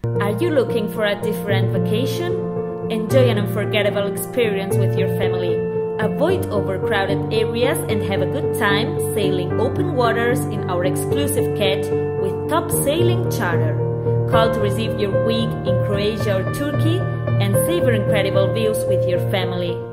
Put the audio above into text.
Are you looking for a different vacation? Enjoy an unforgettable experience with your family. Avoid overcrowded areas and have a good time sailing open waters in our exclusive cat with top sailing charter. Call to receive your week in Croatia or Turkey and savor incredible views with your family.